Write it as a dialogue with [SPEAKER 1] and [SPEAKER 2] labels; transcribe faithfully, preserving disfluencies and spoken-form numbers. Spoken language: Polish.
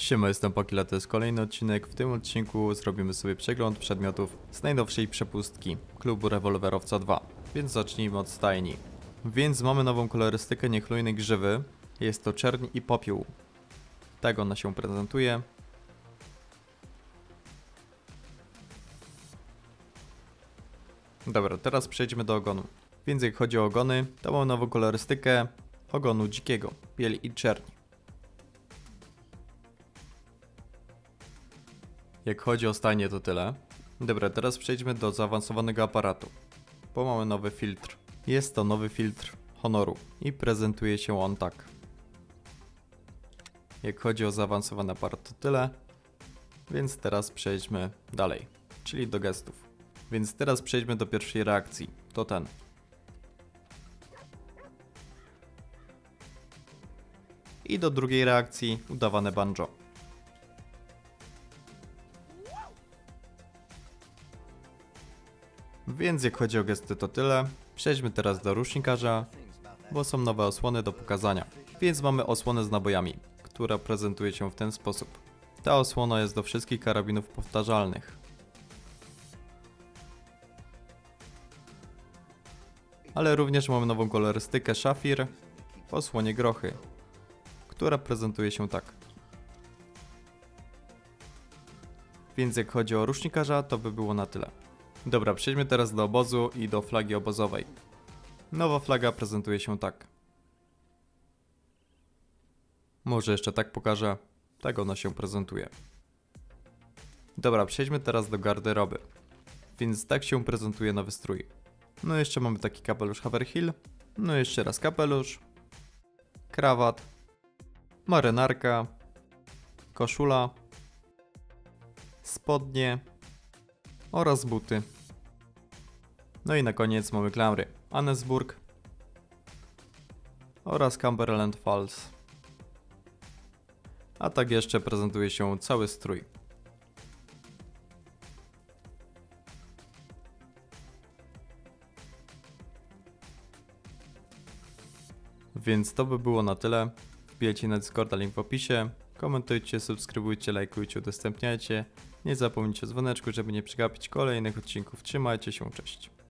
[SPEAKER 1] Siema, jestem Pokila, to jest kolejny odcinek. W tym odcinku zrobimy sobie przegląd przedmiotów z najnowszej przepustki klubu Rewolwerowca dwa. Więc zacznijmy od stajni. Więc mamy nową kolorystykę niechlujnej grzywy. Jest to czerń i popiół. Tak ona się prezentuje. Dobra, teraz przejdźmy do ogonu. Więc jak chodzi o ogony, to mamy nową kolorystykę ogonu dzikiego, biel i czerń. Jak chodzi o stajnie, to tyle. Dobra, teraz przejdźmy do zaawansowanego aparatu, bo mamy nowy filtr. Jest to nowy filtr honoru i prezentuje się on tak. Jak chodzi o zaawansowany aparat, to tyle. Więc teraz przejdźmy dalej, czyli do gestów. Więc teraz przejdźmy do pierwszej reakcji, to ten. I do drugiej reakcji, udawane banjo. Więc jak chodzi o gesty, to tyle. Przejdźmy teraz do rusznikarza, bo są nowe osłony do pokazania. Więc mamy osłonę z nabojami, która prezentuje się w ten sposób. Ta osłona jest do wszystkich karabinów powtarzalnych. Ale również mamy nową kolorystykę szafir w osłonie grochy, która prezentuje się tak. Więc jak chodzi o rusznikarza, to by było na tyle. Dobra, przejdźmy teraz do obozu i do flagi obozowej. Nowa flaga prezentuje się tak. Może jeszcze tak pokażę. Tak ona się prezentuje. Dobra, przejdźmy teraz do garderoby. Więc tak się prezentuje nowy strój. No jeszcze mamy taki kapelusz Haverhill. No jeszcze raz kapelusz. Krawat. Marynarka. Koszula. Spodnie. Oraz buty. No i na koniec mamy klamry Annesburg oraz Cumberland Falls. A tak jeszcze prezentuje się cały strój. Więc to by było na tyle. Wbijajcie na Discorda, link w opisie. Komentujcie, subskrybujcie, lajkujcie, udostępniajcie. Nie zapomnijcie o dzwoneczku, żeby nie przegapić kolejnych odcinków. Trzymajcie się, cześć.